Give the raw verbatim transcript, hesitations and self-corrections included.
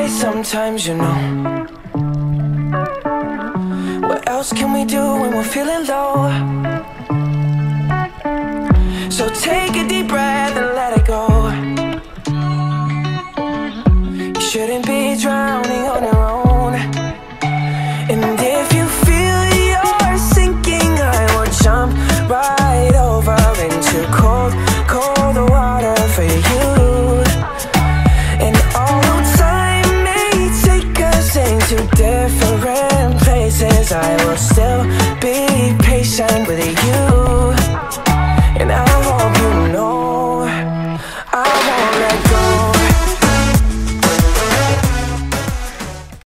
cry sometimes, you know. What else can we do when we're feeling low? So take a deep breath and let it go. You shouldn't be drowning on your own. And if you feel you're sinking, I will jump right over into cold, cold water for you. And although time may take us into different places, I will still be patient with you.